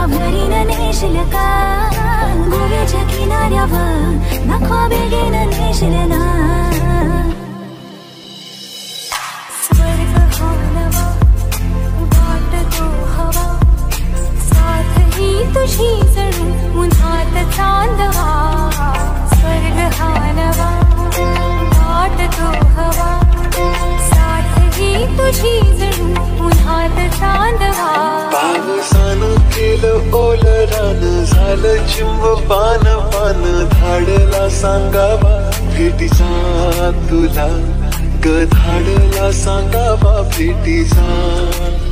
भरीन नेशील का गोव्याच्या किनाऱ्यावर दाखवा बेगीन नेशील ना स्वर्ग हा नवा वाटतो हवा साथ ही तुझी जणू उन्हात चांदवा स्वर्ग हा नवा वाटतो हवा साथ ही तुझी जणू उन्हात चांदवा पावसानं केलं ओलं रान झालं चिंब पान पान धाडला सांगावा भेटीचा तुला ग धाडला सांगावा भेटीचा